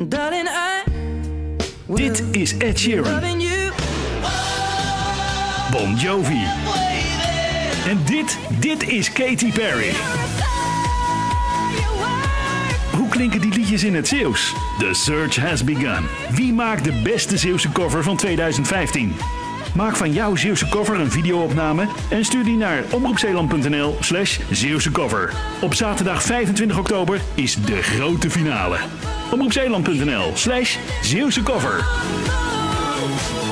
Darling, Dit is Ed Sheeran. Bon Jovi. En dit is Katy Perry. Hoe klinken die liedjes in het Zeeuws? The search has begun. Wie maakt de beste Zeeuwse cover van 2015? Maak van jouw Zeeuwse cover een videoopname en stuur die naar omroepzeeland.nl/Zeeuwse cover. Op zaterdag 25 oktober is de grote finale. omroepzeeland.nl/Zeeuwse cover.